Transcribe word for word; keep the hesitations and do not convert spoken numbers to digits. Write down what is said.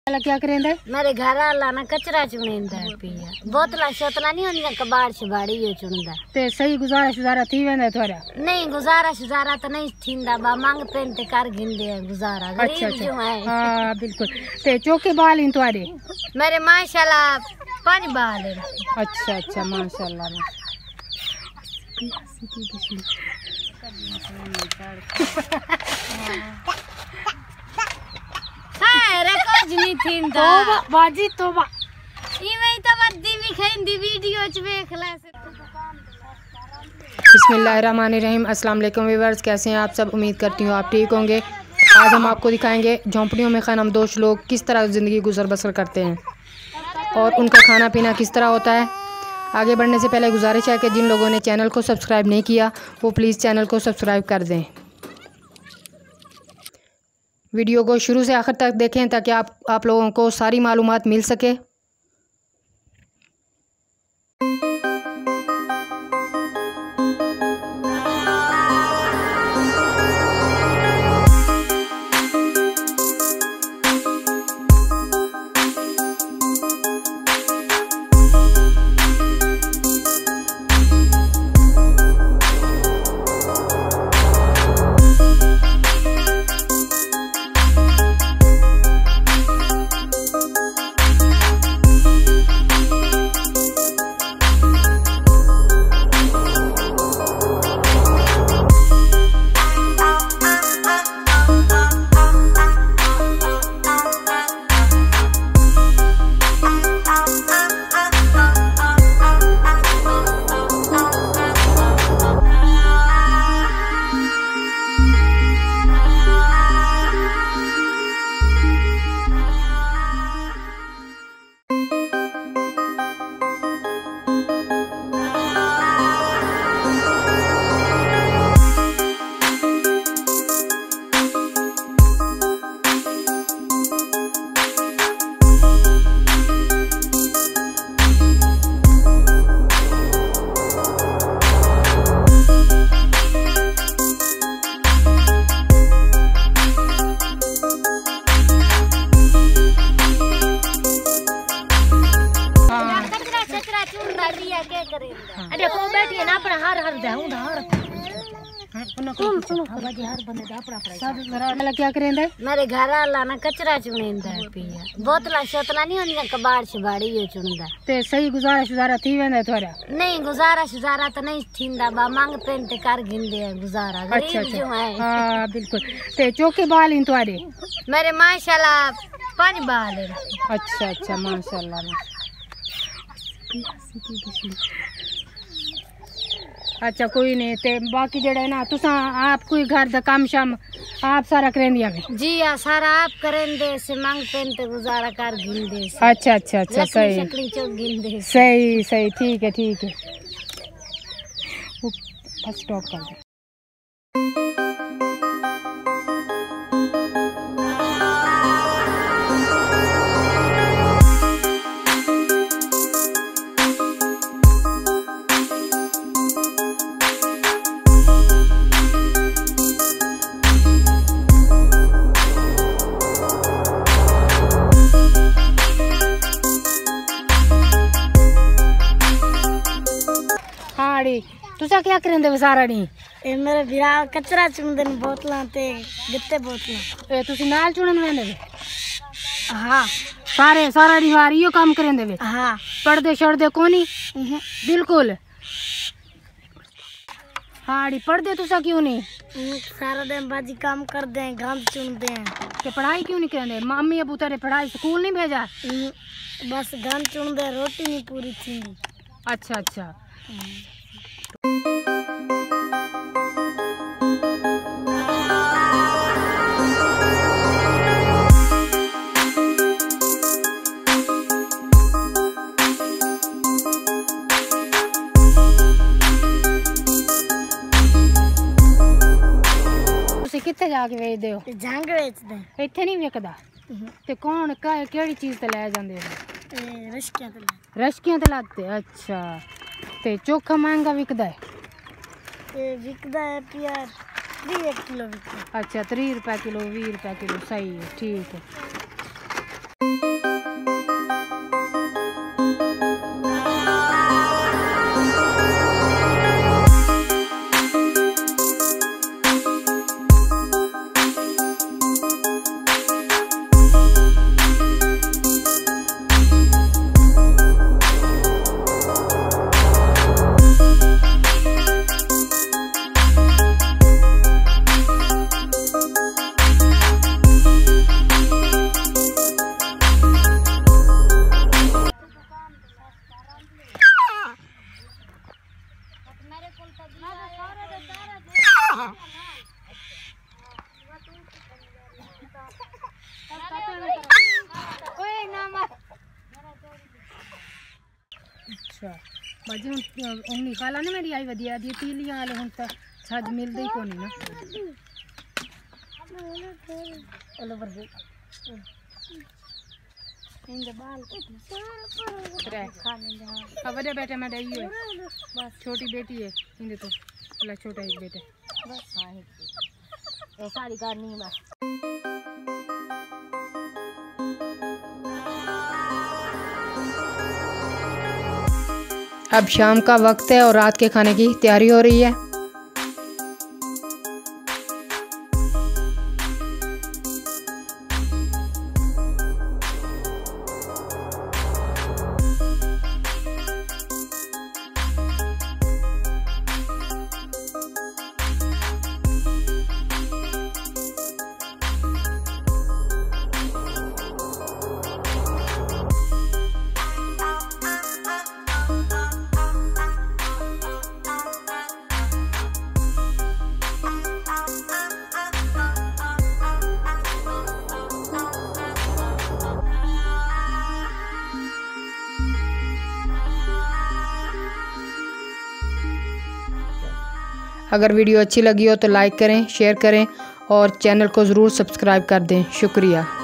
क्या करेंदा? मेरे घर वाला ना कचरा चुनेंदा है पिया। बोतला शोतला नहीं होंदी कबाड़ शबाड़ी यो चुनदा। ते सही गुजारा शुजारा थी वेंदा थोड़ा? नहीं गुजारा शुजारा तो नहीं थींदा बा मांग पेन ते कर गिंदे है गुजारा। अच्छा गरीब जो है। हां बिल्कुल। ते चौके बाल इन तुम्हारे? मेरे माशाल्लाह पांच बाल है। अच्छा अच्छा माशाल्लाह। हां रे कुछ नहीं थींदा। तोबा बाजी तोबा। इवें तो बद्दी भी खैंदी वीडियो च देख ले। बिस्मिल्लाहिर्रहमानिर्रहीम। अस्सलाम वालेकुम व्यूअर्स, कैसे हैं आप सब? उम्मीद करती हूँ आप ठीक होंगे। आज हम आपको दिखाएंगे झोंपड़ियों में खानामदोश लोग किस तरह ज़िंदगी गुजर बसर करते हैं और उनका खाना पीना किस तरह होता है। आगे बढ़ने से पहले गुजारिश है कि जिन लोगों ने चैनल को सब्सक्राइब नहीं किया वो प्लीज़ चैनल को सब्सक्राइब कर दें। वीडियो को शुरू से आखिर तक देखें ताकि आप आप लोगों को सारी मालूमात मिल सके। अरे को बैठी ना अपना हर हर दे उंदा हर क्या करेंदा? मेरे घर वाला ना कचरा चुनेंदा है पिया। बोतला शोतला नहीं होंदी कबाड़ शबाड़ी यो चुनदा। ते सही गुजारा शुजारा थी वेंदा थोड़ा? नहीं गुजारा शुजारा तो नहीं थींदा बा मांग पेन ते कर गिंदे है गुजारा। अच्छा गरीब जो है। हां बिल्कुल। ते चौके बाल इन तुम्हारे? मेरे माशाल्लाह पांच बाल है। अच्छा अच्छा माशाल्लाह। अच्छा कोई नहीं। ते बाकी जड़ा है ना तुसा आप कोई घर दा काम शाम आप सारा करेंदिया में? जी आ सारा आप करेंदे से मांग पेन ते गुजारा कर गिंदे से। अच्छा अच्छा अच्छा सही शकली चौक गिंदे। सही सही ठीक है ठीक है। बस स्टॉप कर दे। तुसा क्या करेंदे सारा नी? ए मेरे बिरा कचरा चुनदे न बोतलां ते गत्ते बोतलां। ए तुसी नाल चुनन वेंदे वे? हां सारे सारा नी वार यो काम करेंदे वे? हां। पढ़दे छड़दे कोनी? बिल्कुल। हाड़ी पढ़दे तुसा क्यों नहीं? सारा दिन बाजी काम करदे हैं गंद चुनदे हैं। ते पढ़ाई क्यों नहीं करदे? मम्मी अबू तेरे पढ़ाई स्कूल नहीं भेजा? बस गंद चुनदे रोटी नहीं पूरी थी। अच्छा अच्छा। कित्थे जाके बेचदे हो? जंग बेचदे। इत्थे नहीं विकदा? ते कौन केड़ी चीज ते ले जांदे हो? रश्कियां ते रश्कियां ते लाते। अच्छा ते चोखा महंगा विकदा है? ये विकदा है यार तीस एक किलो विकदा। अच्छा तीस रुपए किलो बीस रुपए किलो सही है ठीक है। अच्छा बाजी हुन उंगली खाला ने मेरी आई वधिया दी तीलियां वाले हुन तो छज मिलदे ही कोनी ना चलो बरदे इंदे बाल रे खा लेंगे हां बड़े बेटे में दई है बस छोटी बेटी है इंदे तो ला छोटा एक बेटा बस हां ये सारी करनी बस। अब शाम का वक्त है और रात के खाने की तैयारी हो रही है। अगर वीडियो अच्छी लगी हो तो लाइक करें, शेयर करें और चैनल को ज़रूर सब्सक्राइब कर दें। शुक्रिया।